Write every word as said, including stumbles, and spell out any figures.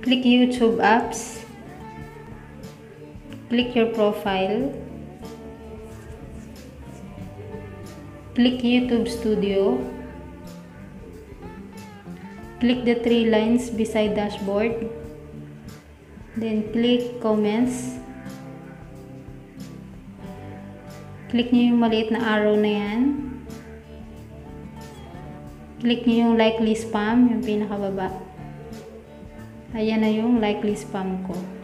Click YouTube apps. Click your profile. Click YouTube Studio. Click the three lines beside dashboard. Then click comments. Click nyo yung maliit na arrow na yan. Click nyo yung likely spam, yung pinakababa. Ayan na yung likely spam ko.